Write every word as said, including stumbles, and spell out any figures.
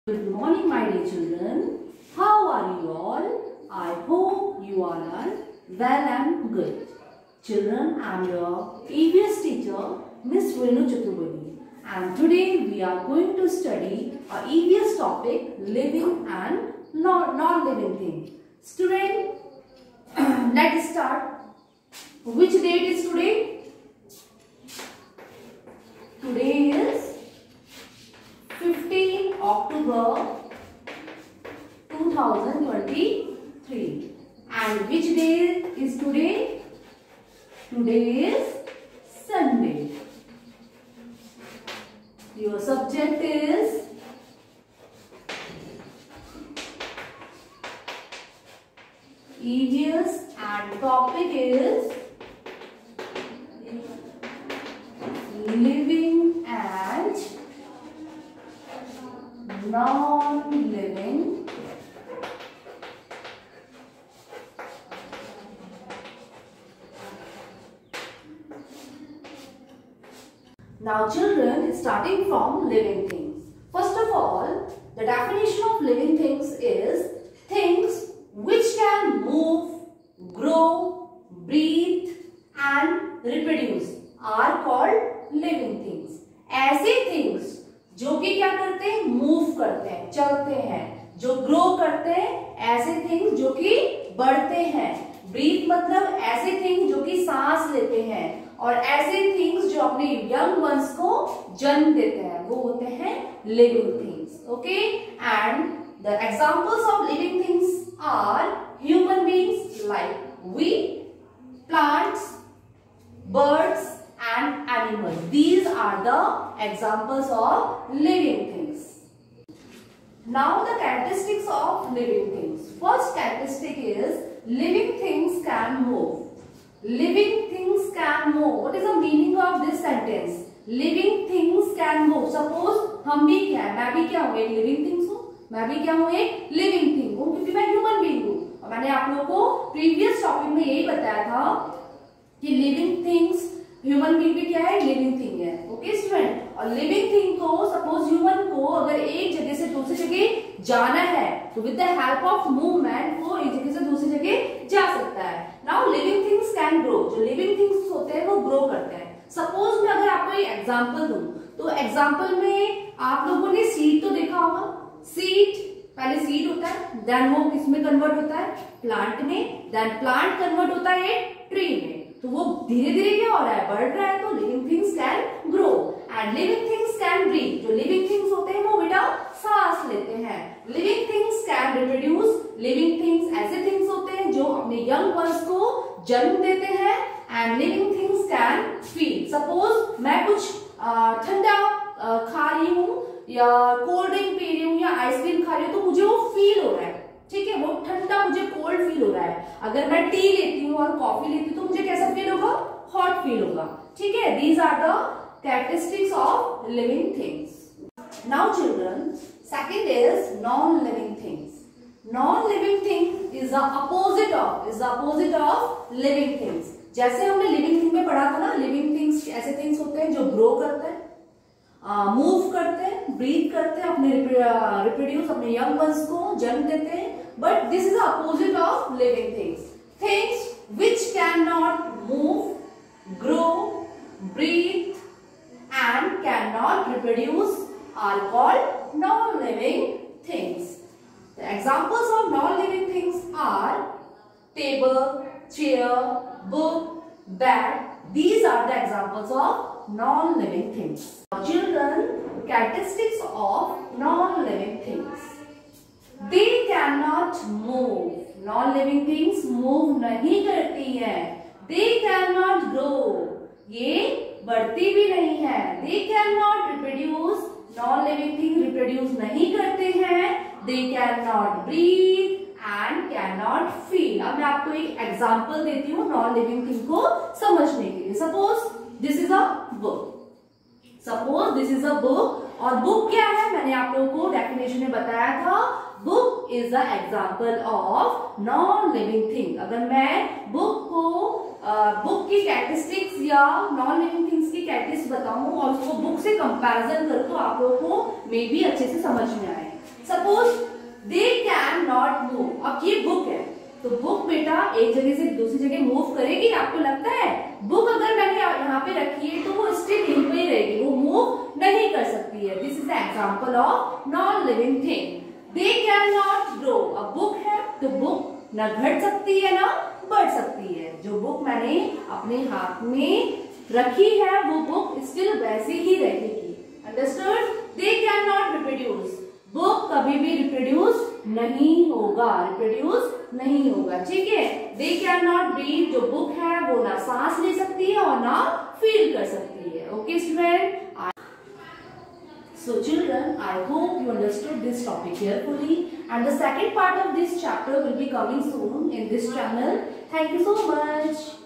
Good morning, my dear children. How are you all? I hope you all are well and good. Children, I am your E V S teacher, Miss Renu Chaturvedi, and today we are going to study our E V S topic, living and non-living things. Student, let's start. Which date is today? Today is fifteenth October two thousand twenty-three. And which day is today? Today is Sunday. Your subject is E V S and topic is living and non-living Now children, starting from living things. First of all, the definition of living things is things which can move, grow, breathe and reproduce are called living things. ऐसे things जो कि क्या करते हैं, move करते हैं, चलते हैं, जो ग्रो करते हैं, ऐसे थिंग्स जो कि बढ़ते हैं, ब्रीथ मतलब ऐसे थिंग्स जो कि सांस लेते हैं, और ऐसे थिंग्स जो अपने यंग वंस को जन्म देते हैं, वो होते हैं living things. Okay, and the examples of living things are human beings like we, plants, birds and animals. These are the examples of living things. Now the characteristics of living things. First characteristic is living things can move. Living things can move. What is the meaning of this sentence? Living things can move. Suppose हम भी क्या है, मैं भी क्या हूँ, एक living things हूँ, मैं भी क्या हूँ, एक living thing हूँ, क्योंकि मैं human being हूँ. और मैंने आप लोगों को previous topic में यही बताया था कि living things ह्यूमन बीइंग भी क्या है, लिविंग थिंग है. ओके स्टूडेंट, और लिविंग थिंग को सपोज ह्यूमन को अगर एक जगह से दूसरी जगह जाना है तो with the help of movement वो एक जगह से दूसरी जगह जा सकता है. Now living things can grow. जो लिविंग थिंग्स होते हैं वो ग्रो करते हैं. सपोज मैं अगर आपको एक एग्जांपल दूं तो एग्जांपल में आप लोगों ने सीड तो देखा होगा. सीड, पहले सीड होता है, देन वो किसमें कन्वर्ट होता है, प्लांट में, देन प्लांट कन्वर्ट होता है ट्री में. तो वो धीरे धीरे क्या हो रहा है, बढ़ रहा है. तो living things can grow and living things can breathe. जो लिविंग थिंग्स होते हैं वो बेटा सांस लेते हैं. Living things can reproduce. Living things ऐसे थिंग्स होते हैं जो अपने यंग वंस को जन्म देते हैं. And living things can feel. Suppose मैं कुछ ठंडा खा रही हूँ या कोल्ड ड्रिंक पी रही हूँ या आइसक्रीम खा रही हूँ तो मुझे वो फील हो रहा है. ठीक है, वो ठंडा मुझे कोल्ड फील हो रहा है. अगर मैं टी लेती हूँ और कॉफी लेती हूँ तो मुझे कैसा फील होगा, हॉट फील होगा. ठीक है, these are the characteristics of living things. Now children, second is non living things. Non living thing is the opposite of is the opposite of living things. जैसे हमने लिविंग थिंग में पढ़ा था ना, living things ऐसे things होते हैं जो ग्रो करते हैं, मूव uh, करते हैं, ब्रीथ करते हैं, अपने रिप्रोड्यूस अपने यंग वंस को जन्म देते हैं. But this is opposite of living things. Things which can not move, grow, breathe and can not reproduce are called non living things. The examples of non living things are table, chair, book, bat. These are the examples of non-living things. Now, children, characteristics of non-living things. They cannot move. Non-living things move नहीं करती हैं. They cannot grow. ये बढ़ती भी नहीं है. They cannot reproduce. Non-living things reproduce नहीं करते हैं. They cannot breathe and cannot feel. अब मैं आपको एक एग्जांपल देती हूँ नॉन लिविंग थिंग को समझने के लिए. Suppose this is a book. Suppose this is a book. और बुक क्या है, मैंने आप लोगों को डेफिनेशन में बताया था. Book is a example of non living thing. अगर मैं बुक को बुक की कैरेक्टरिस्टिक्स या नॉन लिविंग थिंग्स की कैरेक्टरिस्टिक्स बताऊं और उसको बुक से कंपैरिजन करूं तो आप लोगों को मे बी अच्छे से समझ में आए. एक जगह से दूसरी जगह मूव करेगी? आपको लगता है? बुक अगर मैंने यहाँ पे रखी है तो वो स्टिल यहीं पे ही रहेगी, वो मूव नहीं कर सकती है। This is the example of non living thing. They can not grow. अब बुक है तो बुक न घट सकती है ना बढ़ सकती है। जो बुक मैंने अपने हाथ में रखी है वो बुक स्टिल वैसी ही रहेगी। Understood? They can not reproduce. Book कभी भी रिप्रोड्यूस नहीं होगा, रिप्रोड्यूस नहीं होगा, ठीक है। They can not breathe. जो बुक है वो ना सांस ले सकती है और ना फील कर सकती है। Okay student, so children, I hope you understood this topic carefully, and the second part of this chapter will be coming soon in this channel. Thank you so much.